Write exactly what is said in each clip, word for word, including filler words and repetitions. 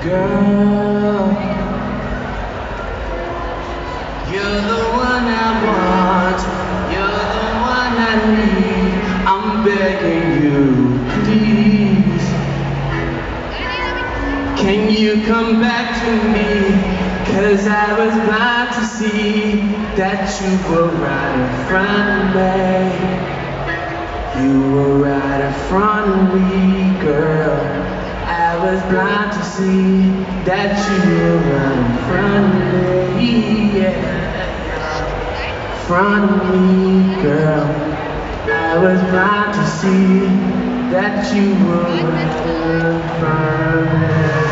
Girl, you're the one I want, you're the one I need. I'm begging you, please. Can you come back to me? Cause I was blind to see that you were right in front of me. You were right in front of me, girl. I was blind to see that you were right in front of me, yeah. Front of me, girl. I was blind to see that you were right in front of me.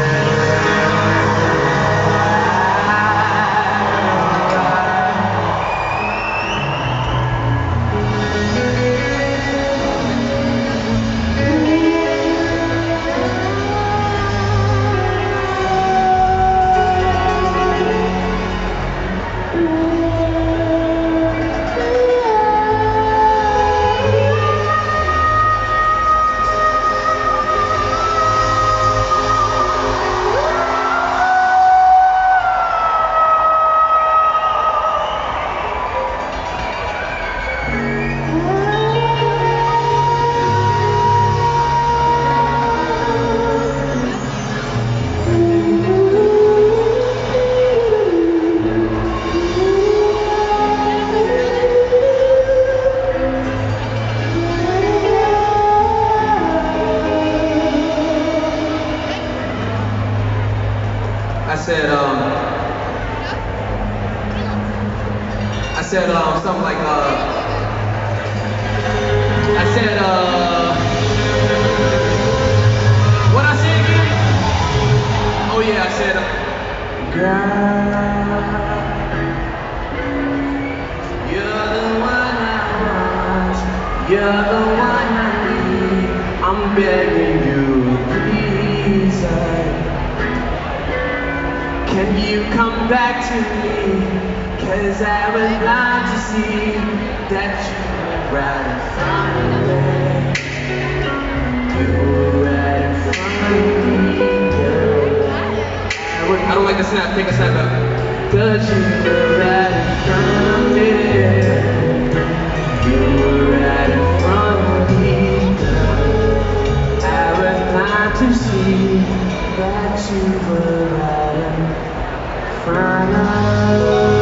I said, um, I said, um, something like, uh, I said, uh, what I said again? Oh yeah, I said, uh, girl, you're the one I want, you're the one I need. I'm begging you, please, I can you come back to me? Cause I was blind to see that you were right in front of me. You were right in front of me, girl. I, would, I don't like the snap, take a snap out. Cause you were right in front of me. You were right in front of me, girl. I was blind to see that you were right in front of me.